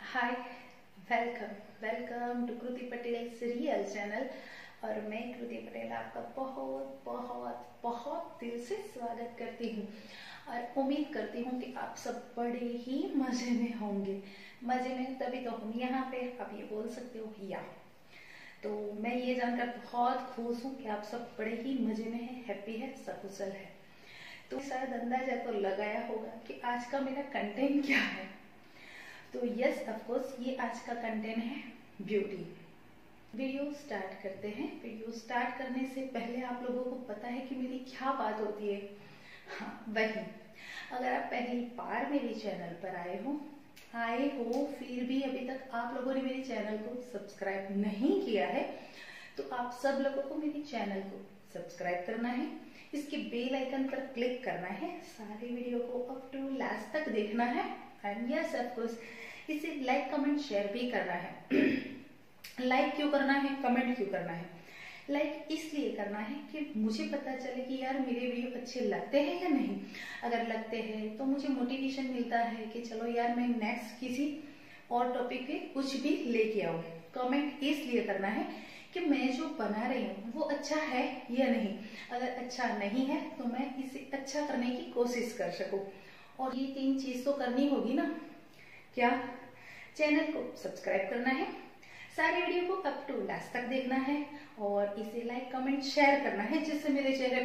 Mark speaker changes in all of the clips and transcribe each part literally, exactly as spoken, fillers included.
Speaker 1: Hi, welcome welcome to Kriti Patel serial channel. और मैं कृति पटेल आपका बहुत बहुत बहुत दिल से स्वागत करती हूँ और उम्मीद करती हूँ कि आप सब बड़े ही मजे में होंगे। मजे में तभी तो हम यहाँ पे आप ये बोल सकते हो या। तो मैं ये जानकर बहुत खुश हूँ कि आप सब बड़े ही मजे में हैं, हैप्पी है, सकुशल है। तो शायद अंदाजा तो लगाया होगा कि आज का मेरा कंटेंट क्या है। तो यस ऑफ कोर्स ये आज का कंटेंट है ब्यूटी। वीडियो स्टार्ट करते हैं। वीडियो स्टार्ट करने से पहले आप लोगों को पता है कि मेरी क्या बात होती है। हाँ वही, अगर आप पहली बार मेरे चैनल पर आए हो आए हो फिर भी अभी तक आप लोगों ने मेरे चैनल को सब्सक्राइब नहीं किया है, तो आप सब लोगों को मेरे चैनल को सब्सक्राइब करना है, इसके बेल आइकन पर क्लिक करना है, सारे वीडियो को अप टू लास्ट तक देखना है एंड यस ऑफ कोर्स इसे लाइक कमेंट शेयर भी करना है। लाइक क्यों करना है, कमेंट क्यों करना है? लाइक इसलिए करना है कि मुझे पता चले कि यार मेरे वीडियो अच्छे लगते हैं या नहीं। अगर लगते हैं तो मुझे मोटिवेशन मिलता है कि चलो यार मैं नेक्स्ट किसी और टॉपिक पे कुछ भी लेके आऊँ। कमेंट इसलिए करना है कि मैं जो बना रही हूँ वो अच्छा है या नहीं। अगर अच्छा नहीं है तो मैं इसे अच्छा करने की कोशिश कर सकूँ। और ये तीन चीज तो करनी होगी ना। क्या? चैनल को सब्सक्राइब करना है, सारे वीडियो को अप टू लास्ट तक देखना है और इसे लाइक कमेंट शेयर करना है, जिससे मेरे चेहरे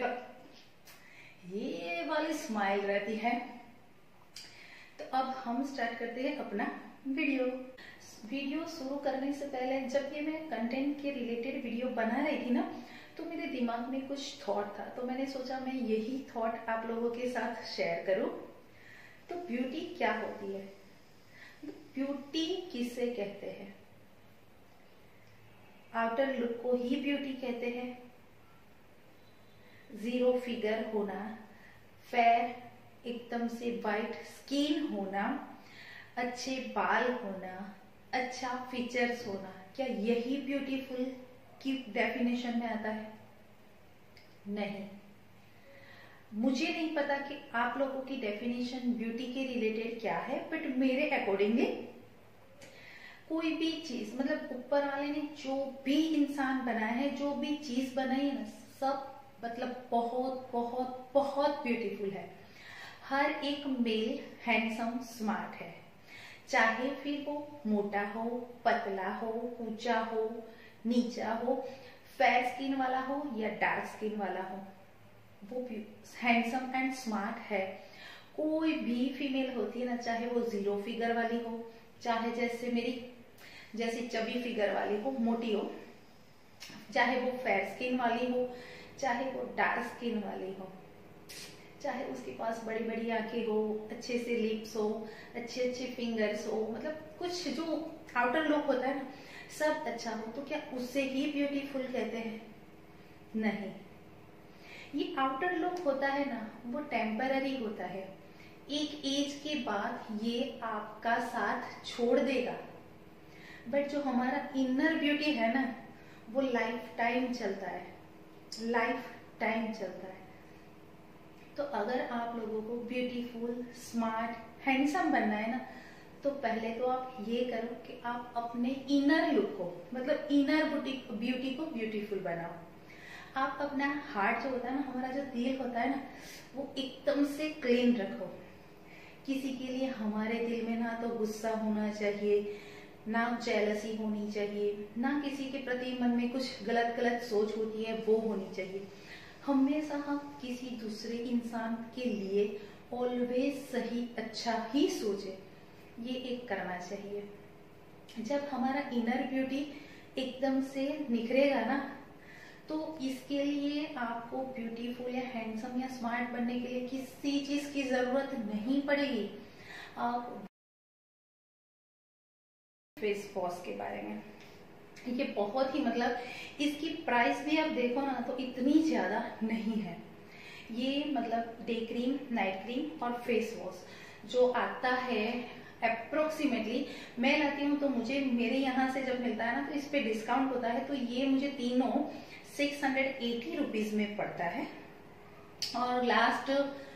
Speaker 1: पर ये वाली स्माइल रहती है। तो अब हम स्टार्ट करते हैं अपना वीडियो। वीडियो शुरू करने से पहले जब ये मैं कंटेंट के रिलेटेड वीडियो बना रही थी ना, तो मेरे दिमाग में कुछ थॉट था, तो मैंने सोचा मैं यही थॉट आप लोगों के साथ शेयर करूं। तो ब्यूटी क्या होती है? ब्यूटी किसे कहते हैं? आउटर लुक को ही ब्यूटी कहते हैं। जीरो फिगर होना, फेयर एकदम से वाइट स्किन होना, अच्छे बाल होना, अच्छा फीचर्स होना, क्या यही ब्यूटीफुल की डेफिनेशन में आता है? नहीं। मुझे नहीं पता कि आप लोगों की डेफिनेशन ब्यूटी के रिलेटेड क्या है, बट मेरे अकॉर्डिंगली कोई भी चीज, मतलब ऊपर वाले ने जो भी इंसान बनाया है, जो भी चीज बनाई है ना, सब मतलब बहुत बहुत बहुत ब्यूटीफुल है। हर एक मेल हैंडसम स्मार्ट है, चाहे फिर वो मोटा हो, पतला हो, ऊंचा हो, नीचा हो, फेयर स्किन वाला हो या डार्क स्किन वाला हो, वो हैंडसम एंड स्मार्ट है। कोई भी फीमेल होती है ना, चाहे वो जीरो फिगर वाली हो, चाहे जैसे मेरी जैसे चबी फिगर वाली हो, मोटी हो, चाहे वो फेयर स्किन वाली हो, चाहे वो डार्क स्किन वाली हो, चाहे उसके पास बड़ी बड़ी आंखें हो, अच्छे से लिप्स हो, अच्छे अच्छे फिंगर्स हो, मतलब कुछ जो आउटर लुक होता है ना, सब अच्छा हो, तो क्या उससे ही ब्यूटीफुल कहते हैं? नहीं। ये आउटर लुक होता है ना, वो टेम्पररी होता है। एक एज के बाद ये आपका साथ छोड़ देगा, बट जो हमारा इनर ब्यूटी है ना, वो लाइफ टाइम चलता है, लाइफ टाइम चलता है। तो अगर आप लोगों को ब्यूटीफुल, स्मार्ट, हैंडसम बनना है ना, तो पहले तो आप ये करो कि आप अपने इनर लुक को, मतलब इनर ब्यूटी को ब्यूटीफुल बनाओ। आप अपना हार्ट जो होता है ना, हमारा जो दिल होता है ना, वो एकदम से क्लीन रखो। किसी के लिए हमारे दिल में ना तो गुस्सा होना चाहिए, ना जेलसी होनी चाहिए, ना किसी के प्रति मन में कुछ गलत गलत सोच होती है वो होनी चाहिए। हमेशा हम किसी दूसरे इंसान के लिए ऑलवेज सही अच्छा ही सोचे, ये एक करना चाहिए। जब हमारा इनर ब्यूटी एकदम से निखरेगा ना, तो इसके लिए आपको ब्यूटीफुल या हैंडसम या स्मार्ट बनने के लिए किसी चीज की जरूरत नहीं पड़ेगी। आप फेस वॉश के बारे में, ये बहुत ही, मतलब इसकी प्राइस भी आप देखो ना तो इतनी ज्यादा नहीं है। ये मतलब डे क्रीम, नाइट क्रीम और फेस वॉश जो आता है अप्रोक्सीमेटली, मैं लाती हूँ तो मुझे मेरे यहाँ से जब मिलता है ना तो इस पे डिस्काउंट होता है, तो ये मुझे तीनों सिक्स हंड्रेड एटी रुपीज में पड़ता है। और लास्ट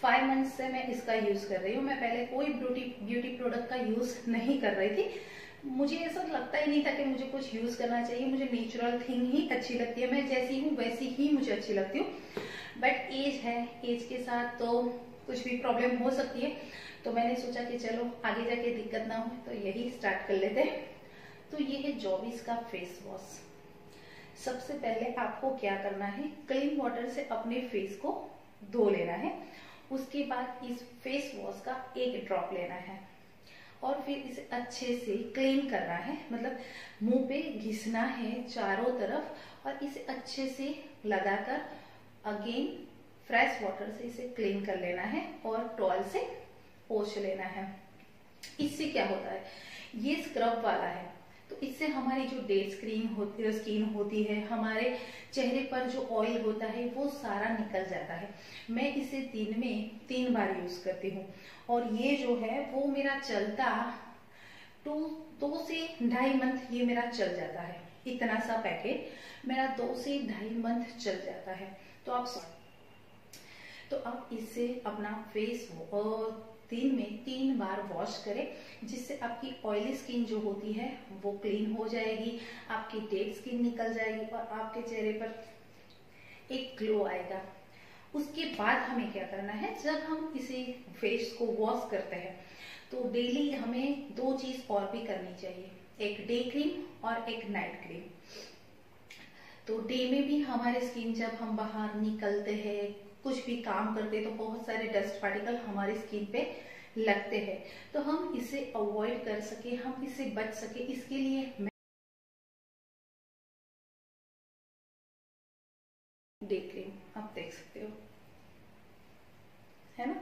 Speaker 1: फाइव मंथ से मैं इसका यूज कर रही हूँ। मैं पहले कोई ब्यूटी ब्यूटी प्रोडक्ट का यूज नहीं कर रही थी। मुझे ऐसा लगता ही नहीं था कि मुझे कुछ यूज करना चाहिए। मुझे नेचुरल थिंग ही अच्छी लगती है, मैं जैसी हूँ वैसी ही मुझे अच्छी लगती हूँ। बट एज है, एज के साथ तो कुछ भी प्रॉब्लम हो सकती है, तो मैंने सोचा कि चलो आगे जाके दिक्कत ना हो तो यही स्टार्ट कर लेते हैं। तो ये है जॉविस का फेस वॉश। सबसे पहले आपको क्या करना है, क्लीन वाटर से अपने फेस को धो लेना है। उसके बाद इस फेस वॉश का एक ड्रॉप लेना है और फिर इसे अच्छे से क्लीन करना है, मतलब मुंह पे घिसना है चारों तरफ और इसे अच्छे से लगाकर अगेन फ्रेश वाटर से इसे क्लीन कर लेना है और टॉवल से पोंछ लेना है। इससे क्या होता है, ये स्क्रब वाला है, तो इससे हमारी जो डेड स्क्रीन होती है स्किन होती है, हमारे चेहरे पर जो ऑयल होता है वो सारा निकल जाता है। मैं इसे दिन में तीन बार यूज करती हूँ और ये जो है वो मेरा चलता टू दो से ढाई मंथ ये मेरा चल जाता है। इतना सा पैकेट मेरा दो से ढाई मंथ चल जाता है। तो आप तो आप इससे अपना फेस दिन में तीन बार वॉश करें, जिससे आपकी ऑयली स्किन जो होती है वो क्लीन हो जाएगी, आपकी डेड स्किन निकल जाएगी और आपके चेहरे पर एक ग्लो आएगा। उसके बाद हमें क्या करना है, जब हम इसे फेस को वॉश करते हैं तो डेली हमें दो चीज और भी करनी चाहिए, एक डे क्रीम और एक नाइट क्रीम। तो डे में भी हमारे स्किन जब हम बाहर निकलते हैं, कुछ भी काम करते हैं, तो बहुत सारे डस्ट पार्टिकल हमारी स्किन पे लगते हैं, तो हम इसे अवॉइड कर सके, हम इससे बच सके, इसके लिए मैं डे क्रीम आप देख सकते हो, है ना।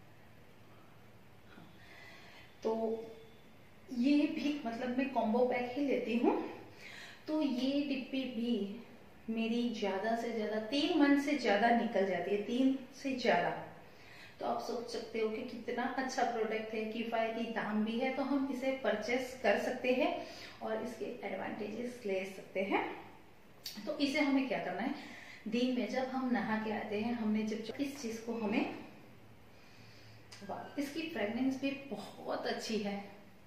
Speaker 1: हाँ। तो ये भी मतलब मैं कॉम्बो पैक ही लेती हूँ। तो ये डिब्बी भी मेरी ज्यादा से ज्यादा तीन मंथ से ज्यादा निकल जाती है, तीन से ज्यादा। तो आप सोच सकते हो कि कितना अच्छा प्रोडक्ट है, किफायती दाम भी है, तो हम इसे परचेस कर सकते हैं और इसके एडवांटेजेस ले सकते हैं। तो इसे हमें क्या करना है, दिन में जब हम नहा के आते हैं, हमने जब इस चीज को हमें, इसकी फ्रेग्रेंस भी बहुत अच्छी है,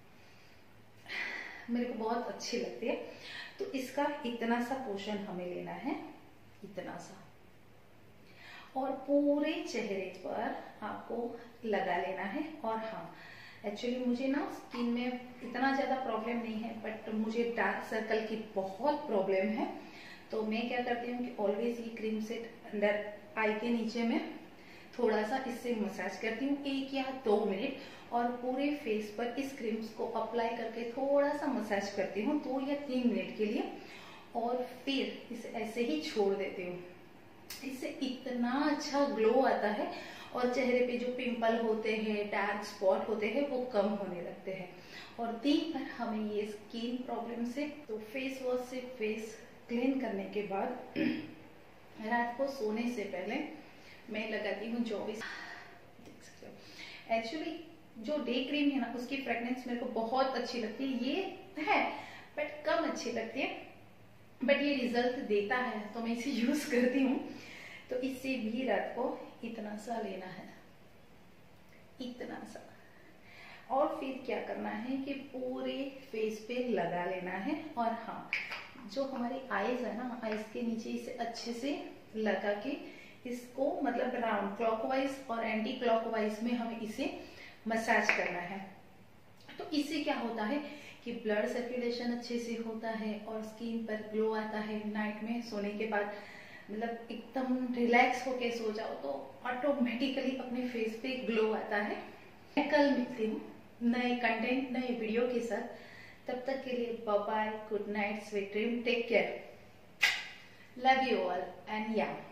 Speaker 1: मेरे को बहुत अच्छी लगती है। तो इसका इतना सा पोर्शन हमें लेना है, इतना सा, और पूरे चेहरे पर आपको लगा लेना है। और हाँ, एक्चुअली मुझे ना स्किन में इतना ज्यादा प्रॉब्लम नहीं है, बट मुझे डार्क सर्कल की बहुत प्रॉब्लम है। तो मैं क्या करती हूँ कि ऑलवेज ये क्रीम सेट अंडर आई के नीचे में थोड़ा सा इससे मसाज करती हूँ एक या दो मिनट, और पूरे फेस पर इस क्रीम को अप्लाई करके थोड़ा सा मसाज करती हूँ दो या तीन मिनट के लिए, और फिर इसे ऐसे ही छोड़ देती हूँ। इससे इतना अच्छा ग्लो आता है और चेहरे पे जो पिंपल होते हैं, डार्क स्पॉट होते हैं, वो कम होने लगते हैं। और दिन भर हमें ये स्किन प्रॉब्लम से, तो फेस वॉश से फेस क्लीन करने के बाद रात को सोने से पहले मैं लगाती हूँ जॉविस। एक्चुअली जो डे क्रीम है ना, उसकी फ्रेग्रेंस मेरे को बहुत अच्छी लगती है, ये है बट कम अच्छी लगती है, बट ये रिजल्ट देता है तो मैं इसे यूज करती हूँ। तो इससे भी रात को इतना सा लेना है, इतना सा, और फिर क्या करना है कि पूरे फेस पे लगा लेना है। और हाँ, जो हमारी आईज है ना, आईज के नीचे इसे अच्छे से लगा के इसको मतलब राउंड क्लॉकवाइज और एंटी क्लॉकवाइज में हमें इसे मसाज करना है। तो इससे क्या होता है कि ब्लड सर्कुलेशन अच्छे से होता है और स्किन पर ग्लो आता है। नाइट में सोने के बाद मतलब एकदम रिलैक्स होके सो जाओ तो ऑटोमेटिकली अपने फेस पे ग्लो आता है। मैं कल मिलती हूँ नए कंटेंट, नए वीडियो के साथ। तब तक के लिए bye bye, good night, sweet dream, take care, love you all and या